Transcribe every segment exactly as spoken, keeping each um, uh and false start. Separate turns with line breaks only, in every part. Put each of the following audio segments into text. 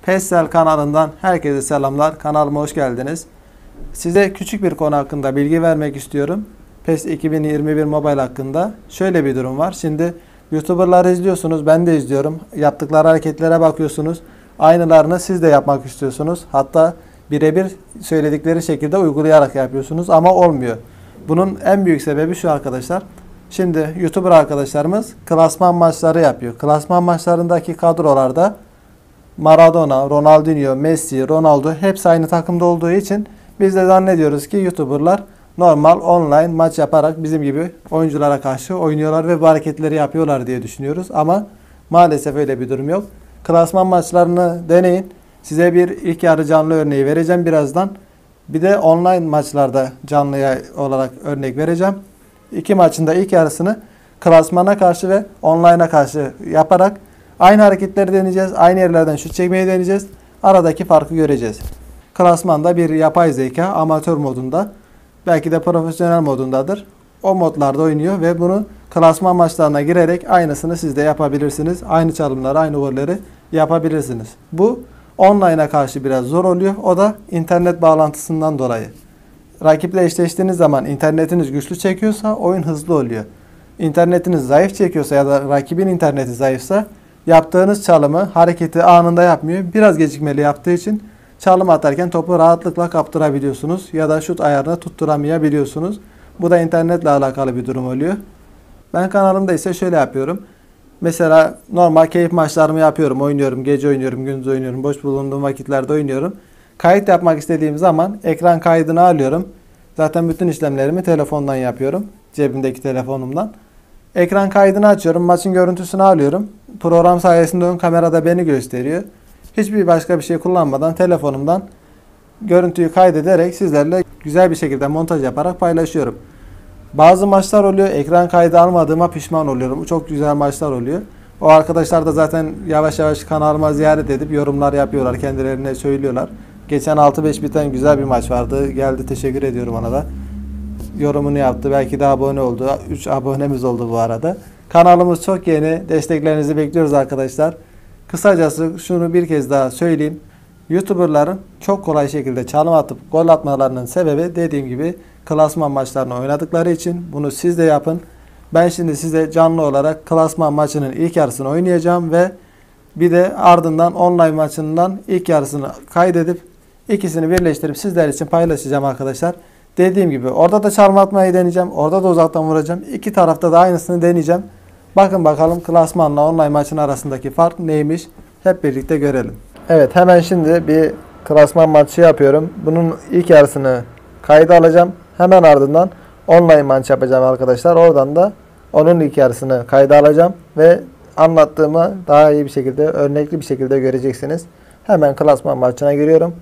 PESSEL kanalından herkese selamlar. Kanalıma hoş geldiniz. Size küçük bir konu hakkında bilgi vermek istiyorum. PES iki bin yirmi bir Mobile hakkında. Şöyle bir durum var. Şimdi YouTuber'ları izliyorsunuz. Ben de izliyorum. Yaptıkları hareketlere bakıyorsunuz. Aynılarını siz de yapmak istiyorsunuz. Hatta birebir söyledikleri şekilde uygulayarak yapıyorsunuz ama olmuyor. Bunun en büyük sebebi şu arkadaşlar. Şimdi YouTuber arkadaşlarımız klasman maçları yapıyor. Klasman maçlarındaki kadrolarda Maradona, Ronaldinho, Messi, Ronaldo hepsi aynı takımda olduğu için biz de zannediyoruz ki YouTuber'lar normal online maç yaparak bizim gibi oyunculara karşı oynuyorlar ve bu hareketleri yapıyorlar diye düşünüyoruz. Ama maalesef öyle bir durum yok. Klasman maçlarını deneyin. Size bir ilk yarı canlı örneği vereceğim birazdan. Bir de online maçlarda canlı olarak örnek vereceğim. İki maçın da ilk yarısını klasmana karşı ve online'a karşı yaparak aynı hareketleri deneyeceğiz. Aynı yerlerden şut çekmeyi deneyeceğiz. Aradaki farkı göreceğiz. Klasmanda bir yapay zeka amatör modunda, belki de profesyonel modundadır. O modlarda oynuyor ve bunu klasman maçlarına girerek aynısını siz de yapabilirsiniz. Aynı çalımları, aynı golleri yapabilirsiniz. Bu online'a karşı biraz zor oluyor. O da internet bağlantısından dolayı. Rakiple eşleştiğiniz zaman internetiniz güçlü çekiyorsa oyun hızlı oluyor. İnternetiniz zayıf çekiyorsa ya da rakibin interneti zayıfsa yaptığınız çalımı, hareketi anında yapmıyor. Biraz gecikmeli yaptığı için çalım atarken topu rahatlıkla kaptırabiliyorsunuz ya da şut ayarını tutturamayabiliyorsunuz. Bu da internetle alakalı bir durum oluyor. Ben kanalımda ise şöyle yapıyorum. Mesela normal keyif maçlarımı yapıyorum. Oynuyorum, gece oynuyorum, gündüz oynuyorum, boş bulunduğum vakitlerde oynuyorum. Kayıt yapmak istediğim zaman ekran kaydını alıyorum. Zaten bütün işlemlerimi telefondan yapıyorum. Cebimdeki telefonumdan. Ekran kaydını açıyorum. Maçın görüntüsünü alıyorum. Program sayesinde ön kamerada beni gösteriyor. Hiçbir başka bir şey kullanmadan telefonumdan görüntüyü kaydederek sizlerle güzel bir şekilde montaj yaparak paylaşıyorum. Bazı maçlar oluyor. Ekran kaydı almadığıma pişman oluyorum. Çok güzel maçlar oluyor. O arkadaşlar da zaten yavaş yavaş kanalıma ziyaret edip yorumlar yapıyorlar. Kendilerine söylüyorlar. Geçen altı beş biten güzel bir maç vardı. Geldi, teşekkür ediyorum ona da. Yorumunu yaptı. Belki de abone oldu. üç abonemiz oldu bu arada. Kanalımız çok yeni. Desteklerinizi bekliyoruz arkadaşlar. Kısacası şunu bir kez daha söyleyeyim. YouTuber'ların çok kolay şekilde çalım atıp gol atmalarının sebebi dediğim gibi klasman maçlarını oynadıkları için. Bunu siz de yapın. Ben şimdi size canlı olarak klasman maçının ilk yarısını oynayacağım ve bir de ardından online maçından ilk yarısını kaydedip ikisini birleştirip sizler için paylaşacağım arkadaşlar. Dediğim gibi orada da çalım atmayı deneyeceğim. Orada da uzaktan vuracağım. İki tarafta da aynısını deneyeceğim. Bakın bakalım klasmanla online maçın arasındaki fark neymiş? Hep birlikte görelim. Evet, hemen şimdi bir klasman maçı yapıyorum. Bunun ilk yarısını kayda alacağım. Hemen ardından online maç yapacağım arkadaşlar. Oradan da onun ilk yarısını kayda alacağım. Ve anlattığımı daha iyi bir şekilde, örnekli bir şekilde göreceksiniz. Hemen klasman maçına giriyorum.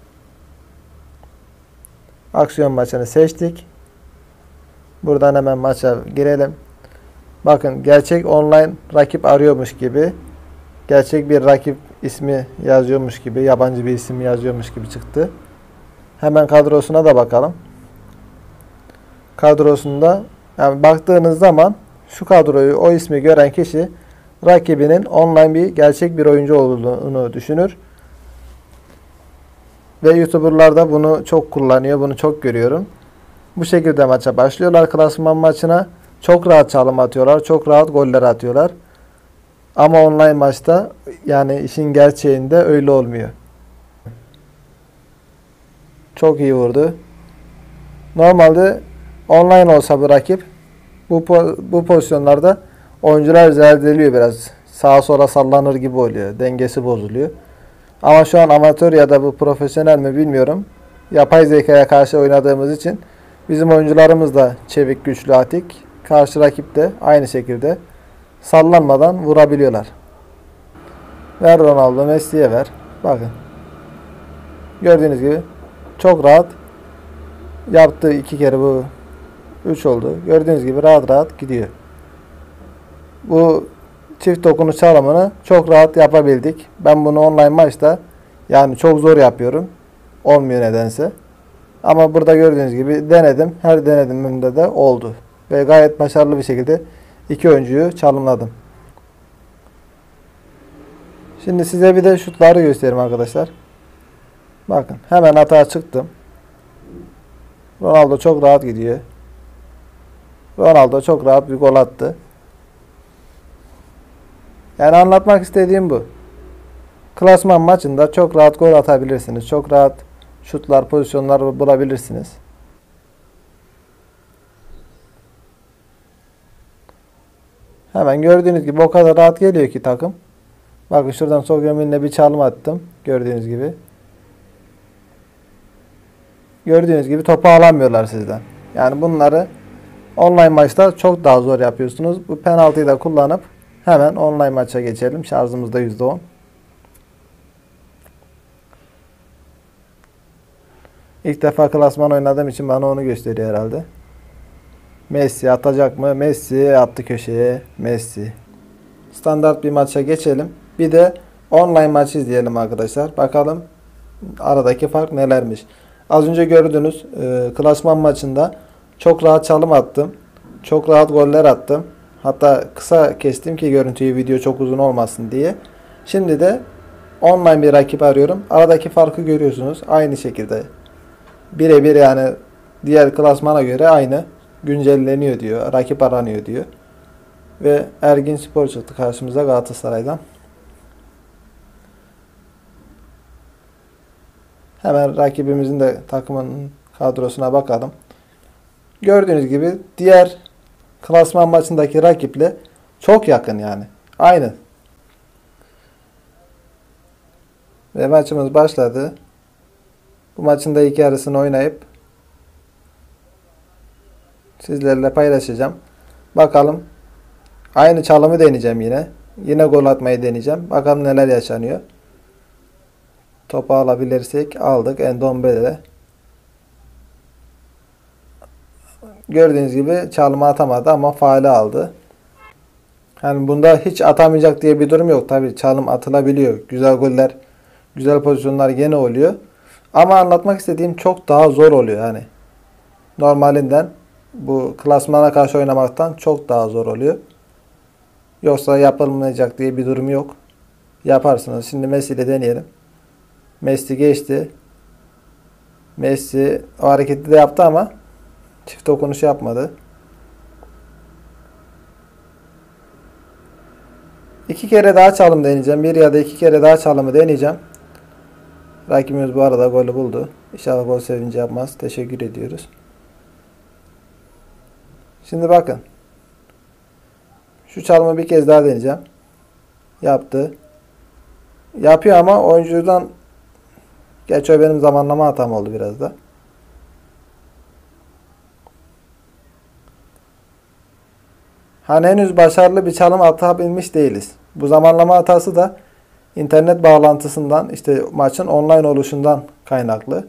Aksiyon maçını seçtik. Buradan hemen maça girelim. Bakın, gerçek online rakip arıyormuş gibi, gerçek bir rakip ismi yazıyormuş gibi, yabancı bir isim yazıyormuş gibi çıktı. Hemen kadrosuna da bakalım. Kadrosunda yani baktığınız zaman şu kadroyu, o ismi gören kişi rakibinin online bir gerçek bir oyuncu olduğunu düşünür. Ve YouTuber'lar da bunu çok kullanıyor. Bunu çok görüyorum. Bu şekilde maça başlıyorlar, klasman maçına. Çok rahat çalım atıyorlar. Çok rahat goller atıyorlar. Ama online maçta yani işin gerçeğinde öyle olmuyor. Çok iyi vurdu. Normalde online olsa bu rakip bu, bu pozisyonlarda oyuncular zerdeliyor biraz. Sağa sola sallanır gibi oluyor. Dengesi bozuluyor. Ama şu an amatör ya da bu profesyonel mi bilmiyorum. Yapay zekaya karşı oynadığımız için bizim oyuncularımız da çevik, güçlü, atik. Karşı rakip de aynı şekilde sallanmadan vurabiliyorlar. Ver Ronaldo, Messi'ye ver. Bakın. Gördüğünüz gibi çok rahat yaptı, iki kere bu üç oldu. Gördüğünüz gibi rahat rahat gidiyor. Bu çift dokunuş çalımını çok rahat yapabildik. Ben bunu online maçta yani çok zor yapıyorum. Olmuyor nedense. Ama burada gördüğünüz gibi denedim. Her denediğimde de oldu. Ve gayet başarılı bir şekilde iki oyuncuyu çalımladım. Şimdi size bir de şutları göstereyim arkadaşlar. Bakın hemen atağa çıktım. Ronaldo çok rahat gidiyor. Ronaldo çok rahat bir gol attı. Yani anlatmak istediğim bu. Klasman maçında çok rahat gol atabilirsiniz. Çok rahat şutlar, pozisyonlar bulabilirsiniz. Hemen gördüğünüz gibi o kadar rahat geliyor ki takım. Bakın şuradan sol gömleğine bir çalım attım. Gördüğünüz gibi. Gördüğünüz gibi topu alamıyorlar sizden. Yani bunları online maçta çok daha zor yapıyorsunuz. Bu penaltıyı da kullanıp hemen online maça geçelim. Şarjımız da yüzde on. İlk defa klasman oynadığım için bana onu gösteriyor herhalde. Messi atacak mı? Messi attı köşeye. Messi. Standart bir maça geçelim. Bir de online maç izleyelim arkadaşlar. Bakalım aradaki fark nelermiş. Az önce gördünüz e, klasman maçında çok rahat çalım attım. Çok rahat goller attım. Hatta kısa kestim ki görüntüyü, video çok uzun olmasın diye. Şimdi de online bir rakip arıyorum. Aradaki farkı görüyorsunuz. Aynı şekilde. Birebir yani diğer klasmana göre aynı. Güncelleniyor diyor. Rakip aranıyor diyor. Ve Erginspor çıktı karşımıza Galatasaray'dan. Hemen rakibimizin de takımın kadrosuna bakalım. Gördüğünüz gibi diğer klasman maçındaki rakiple çok yakın yani. Aynı. Ve maçımız başladı. Bu maçın da iki yarısını oynayıp sizlerle paylaşacağım. Bakalım. Aynı çalımı deneyeceğim yine. Yine gol atmayı deneyeceğim. Bakalım neler yaşanıyor. Topu alabilirsek aldık. Endombele. Gördüğünüz gibi çalımı atamadı ama faali aldı. Yani bunda hiç atamayacak diye bir durum yok. Tabii çalım atılabiliyor. Güzel goller, güzel pozisyonlar gene oluyor. Ama anlatmak istediğim çok daha zor oluyor yani. Normalinden bu klasmana karşı oynamaktan çok daha zor oluyor. Yoksa yapılmayacak diye bir durum yok. Yaparsınız. Şimdi Messi ile deneyelim. Messi geçti. Messi o hareketi de yaptı ama çift dokunuş yapmadı. İki kere daha çalım deneyeceğim. Bir ya da iki kere daha çalımı deneyeceğim. Rakibimiz bu arada golü buldu. İnşallah gol sevinci yapmaz. Teşekkür ediyoruz. Şimdi bakın. Şu çalımı bir kez daha deneyeceğim. Yaptı. Yapıyor ama oyuncudan, geç o benim zamanlama hatam oldu biraz da. Hani henüz başarılı bir çalım atabilmiş değiliz. Bu zamanlama hatası da internet bağlantısından, işte maçın online oluşundan kaynaklı.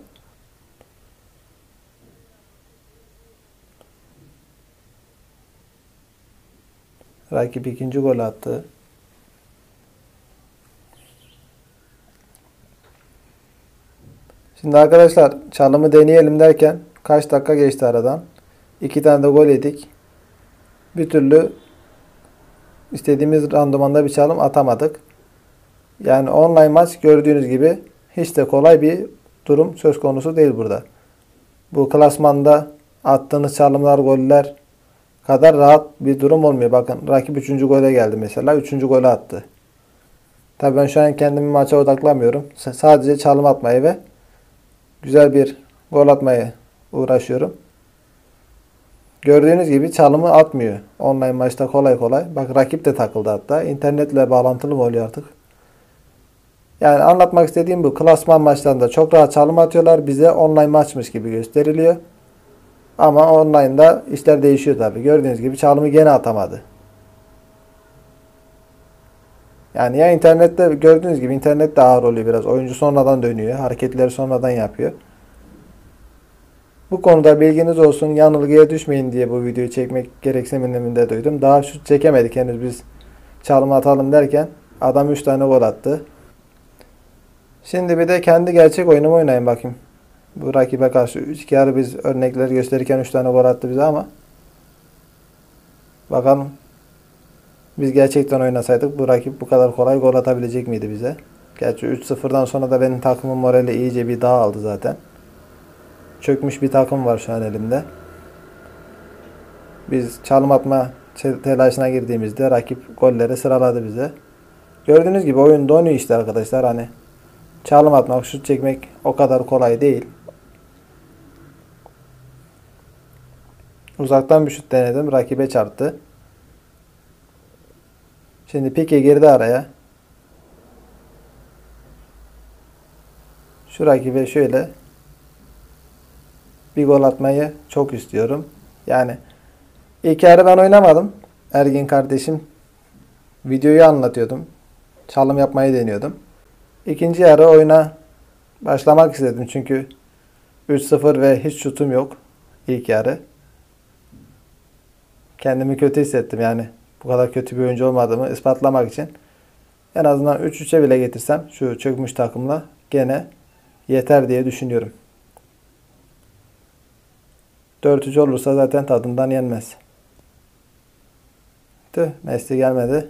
Rakip ikinci gol attı. Şimdi arkadaşlar çalımı deneyelim derken kaç dakika geçti aradan. İki tane de gol yedik. Bir türlü istediğimiz randımanda bir çalım atamadık. Yani online maç gördüğünüz gibi hiç de kolay bir durum söz konusu değil burada. Bu klasmanda attığınız çalımlar, goller kadar rahat bir durum olmuyor. Bakın rakip üçüncü gole geldi mesela. üçüncü golü attı. Tabii ben şu an kendimi maça odaklamıyorum. S- Sadece çalım atmayı ve güzel bir gol atmayı uğraşıyorum. Gördüğünüz gibi çalımı atmıyor. Online maçta kolay kolay. Bak rakip de takıldı hatta. İnternetle bağlantılı mı oluyor artık? Yani anlatmak istediğim bu. Klasman maçlarında çok rahat çalım atıyorlar. Bize online maçmış gibi gösteriliyor. Ama online'da işler değişiyor tabii. Gördüğünüz gibi çalımı gene atamadı. Yani ya internette, gördüğünüz gibi internet de ağır oluyor biraz. Oyuncu sonradan dönüyor. Hareketleri sonradan yapıyor. Bu konuda bilginiz olsun. Yanılgıya düşmeyin diye bu videoyu çekmek gereksiniminde duydum. Daha şut çekemedik henüz biz çalım atalım derken. Adam üç tane gol attı. Şimdi bir de kendi gerçek oyunumu oynayayım bakayım. Bu rakibe karşı üç kere biz örnekleri gösterirken üç tane gol attı bize ama bakalım Biz gerçekten oynasaydık bu rakip bu kadar kolay gol atabilecek miydi bize? Gerçi üç sıfırdan sonra da benim takımın morali iyice bir dağıldı zaten. Çökmüş bir takım var şu an elimde. Biz çalım atma telaşına girdiğimizde rakip golleri sıraladı bize. Gördüğünüz gibi oyun donuyor işte arkadaşlar. Hani çalım atmak, şut çekmek o kadar kolay değil. Uzaktan bir şut denedim. Rakibe çarptı. Şimdi Pique girdi araya. Şu rakibe şöyle bir gol atmayı çok istiyorum. Yani ilk yarı ben oynamadım. Ergin kardeşim videoyu anlatıyordum. Çalım yapmayı deniyordum. İkinci yarı oyuna başlamak istedim. Çünkü üç sıfır ve hiç şutum yok ilk yarı. Kendimi kötü hissettim yani. Bu kadar kötü bir oyuncu olmadığımı ispatlamak için. En azından üç üçe bile getirsem şu çökmüş takımla gene yeter diye düşünüyorum. dört üç olursa zaten tadından yenmez. Tüh, Messi gelmedi.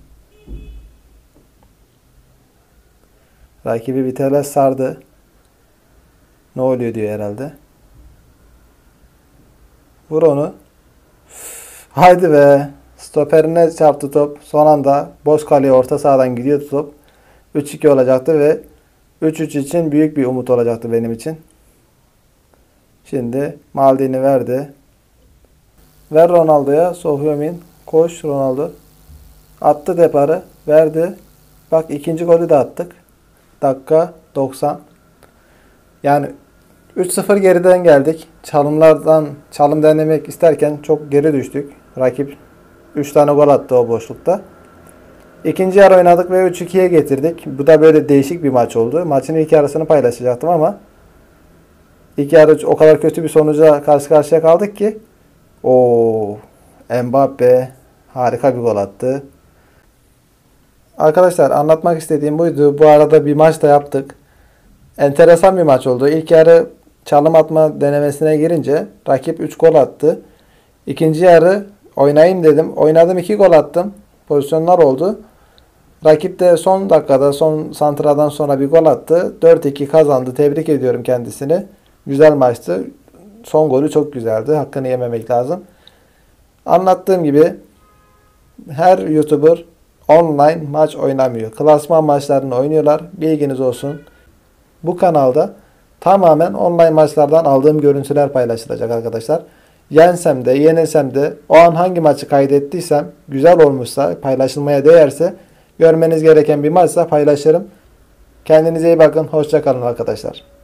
Rakibi bir tele sardı. Ne oluyor diyor herhalde. Vur onu. Haydi be. Stoperine çarptı top. Son anda boş kaleye orta sahadan gidiyordu top. üç iki olacaktı ve üç üç için büyük bir umut olacaktı benim için. Şimdi Maldini verdi. Ver Ronaldo'ya. Sohyomin. Koş Ronaldo. Attı deparı. Verdi. Bak ikinci golü de attık. Dakika doksan. Yani üç sıfır geriden geldik. Çalımlardan çalım denemek isterken çok geri düştük. Rakip üç tane gol attı o boşlukta. İkinci yarı oynadık ve üç ikiye getirdik. Bu da böyle değişik bir maç oldu. Maçın ilk yarısını paylaşacaktım ama ilk yarı o kadar kötü bir sonuca karşı karşıya kaldık ki o Mbappe harika bir gol attı. Arkadaşlar anlatmak istediğim buydu. Bu arada bir maç da yaptık. Enteresan bir maç oldu. İlk yarı çalım atma denemesine girince rakip üç gol attı. İkinci yarı oynayayım dedim. Oynadım, iki gol attım. Pozisyonlar oldu. Rakip de son dakikada, son santradan sonra bir gol attı. dört iki kazandı. Tebrik ediyorum kendisini. Güzel maçtı. Son golü çok güzeldi. Hakkını yememek lazım. Anlattığım gibi her YouTuber online maç oynamıyor. Klasman maçlarını oynuyorlar. Bilginiz olsun. Bu kanalda tamamen online maçlardan aldığım görüntüler paylaşılacak arkadaşlar. Yensem de yenilsem de o an hangi maçı kaydettiysem güzel olmuşsa, paylaşılmaya değerse, görmeniz gereken bir maçsa paylaşırım. Kendinize iyi bakın. Hoşça kalın arkadaşlar.